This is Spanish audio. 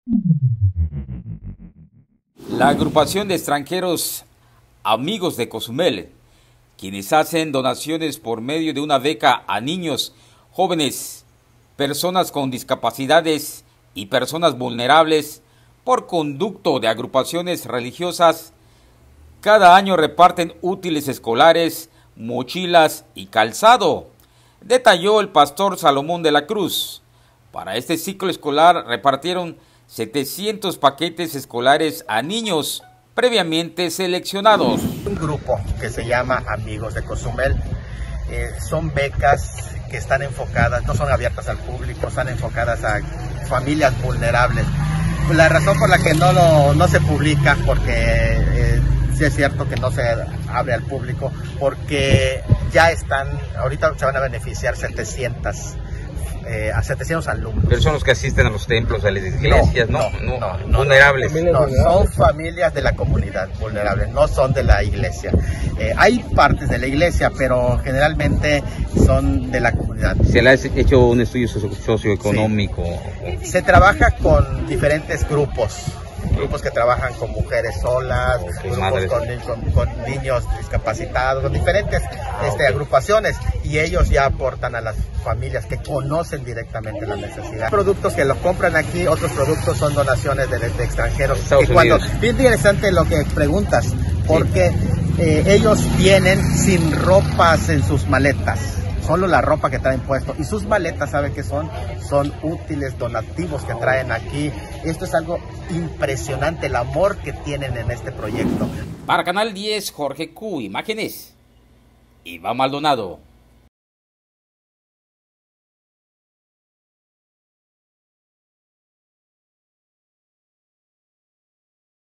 La agrupación de extranjeros Amigos de Cozumel, quienes hacen donaciones por medio de una beca a niños, jóvenes, personas con discapacidades y personas vulnerables por conducto de agrupaciones religiosas, cada año reparten útiles escolares, mochilas y calzado, detalló el pastor Salomón de la Cruz. Para este ciclo escolar repartieron 700 paquetes escolares a niños previamente seleccionados. Un grupo que se llama Amigos de Cozumel. Son becas que están enfocadas, no son abiertas al público, están enfocadas a familias vulnerables. La razón por la que no se publica, porque sí es cierto que no se abre al público, porque ya ahorita se van a beneficiar 700 alumnos. Pero son los que asisten a los templos, a las iglesias, ¿no? Vulnerables. No, son familias de la comunidad vulnerables, no son de la iglesia. Hay partes de la iglesia, pero generalmente son de la comunidad. ¿Se le ha hecho un estudio socioeconómico? Sí. Se trabaja con diferentes grupos que trabajan con mujeres solas, con niños discapacitados, con diferentes agrupaciones, y ellos ya aportan a las familias que conocen directamente la necesidad. Productos que los compran aquí, otros productos son donaciones de extranjeros. Bien interesante lo que preguntas, porque ellos vienen sin ropas en sus maletas. Solo la ropa que traen puesto, y sus maletas, ¿sabe qué son? Son útiles donativos que traen aquí. Esto es algo impresionante, el amor que tienen en este proyecto. Para Canal 10, Jorge Q, imágenes, Iván Maldonado.